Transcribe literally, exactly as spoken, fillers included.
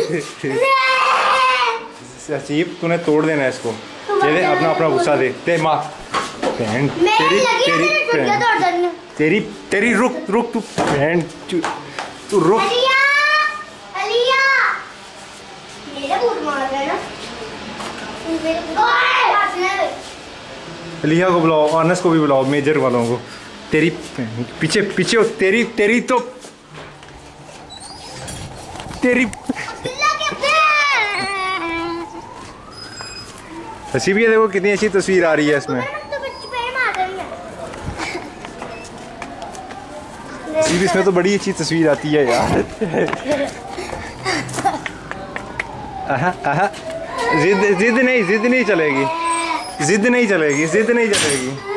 हसीब तूने तोड़ देना है इसको। ये दे अपना अपना गुस्सा दे। ते माँ बहन तेरी तेरी बहन तेरी तेरी रुक रुक तू बहन तू रुक। अलिया अलिया मेरा बूट मार रहा है ना। अलिया को बुलाओ, अनस को भी बुलाओ, मेजर वालों को। तेरी पीछे पीछे हो, तेरी तेरी तो तेरी हसीब ये देखो कितनी अच्छी तस्वीर आ रही है इसमें। हसीब इसमें तो बड़ी अच्छी तस्वीर आती है यार। आहा आहा जिद जिद नहीं जिद नहीं चलेगी, जिद नहीं चलेगी, जिद नहीं चलेगी।